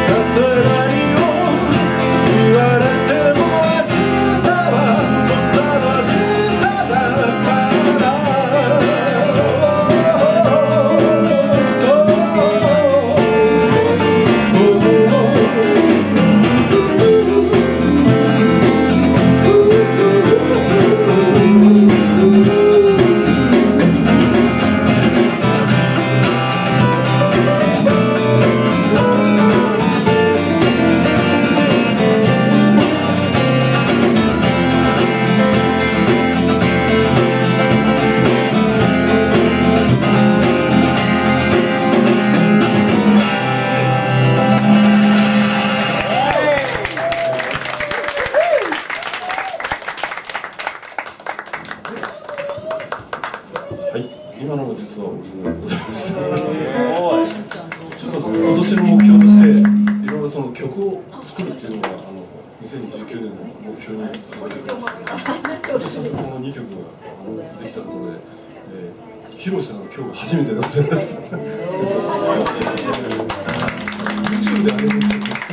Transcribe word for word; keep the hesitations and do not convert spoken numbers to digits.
今のも実はオリジナルでございまして、ちょっと今年の目標としていろいろその曲を作るっていうのがあのにせんじゅうきゅうねんの目標に挙げてまして、このにきょくができたところで、えー、披露したのが今日が初めてでございます。YouTube で上げてるんですよ。